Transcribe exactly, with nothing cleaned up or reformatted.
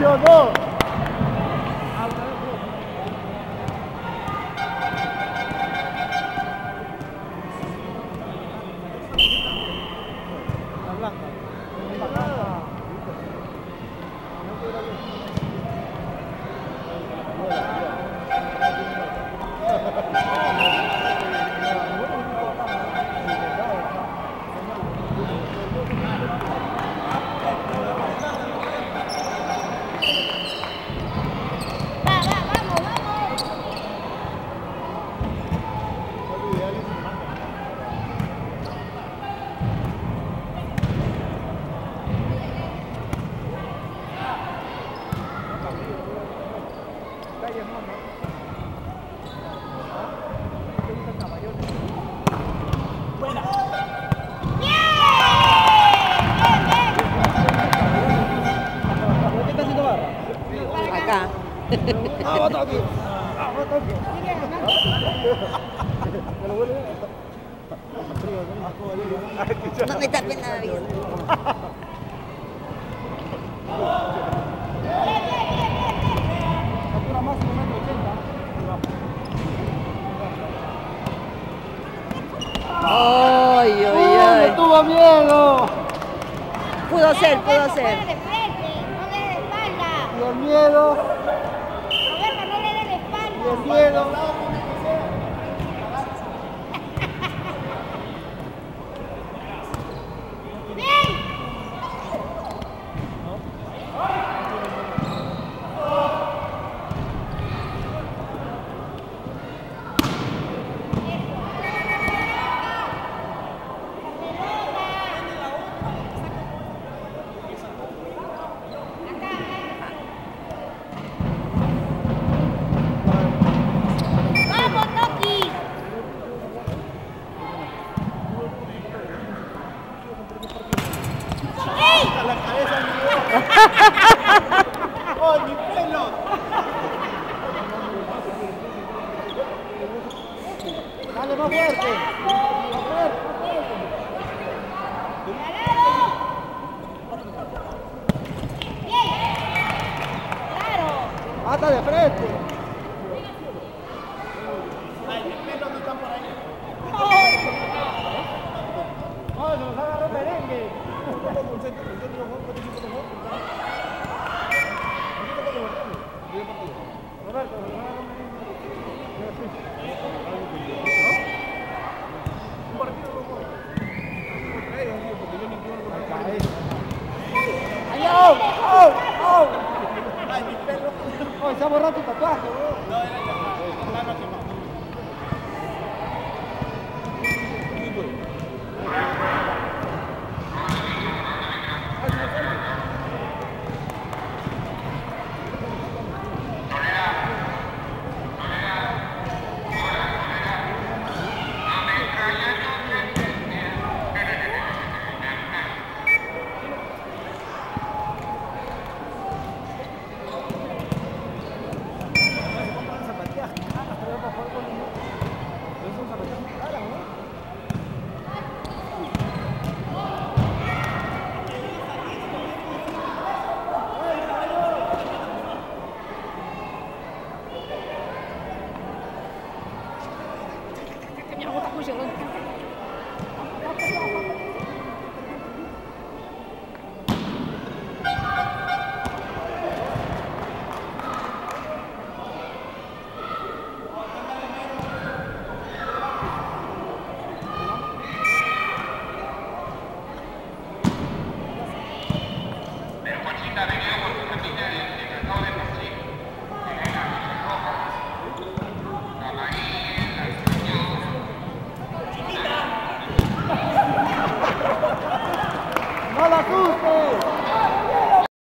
dos, dos. Acá. Ah, bota aquí. Ah, bota aquí. No me tapes nada bien. Captura máximo metro ochenta. Ay, ay, ¡Uh, ay. me tuvo miedo! Pudo ser, pudo ser. De frente, no le dé la espalda. Y el miedo, Roberto, no le dé la espalda. y el miedo. ¡Vamos, Toki! La cabeza me ¡oh, mi pelo! Dale más fuerte. Más fuerte, más fuerte. ¡Claro! Hasta de frente. ¡Oh, se nos agarró merengue! Roberto, se nos agarró un partido no puedo. Contra ellos, digo, porque yo ninguno lo puedo. ¡Ay, au! ¡Au! ¡Au! ¡Ay, mi pelo! ¡Oh, se ha borrado tu tatuaje, bro! No, era el tatuaje. Ya, vos estás muy llegando.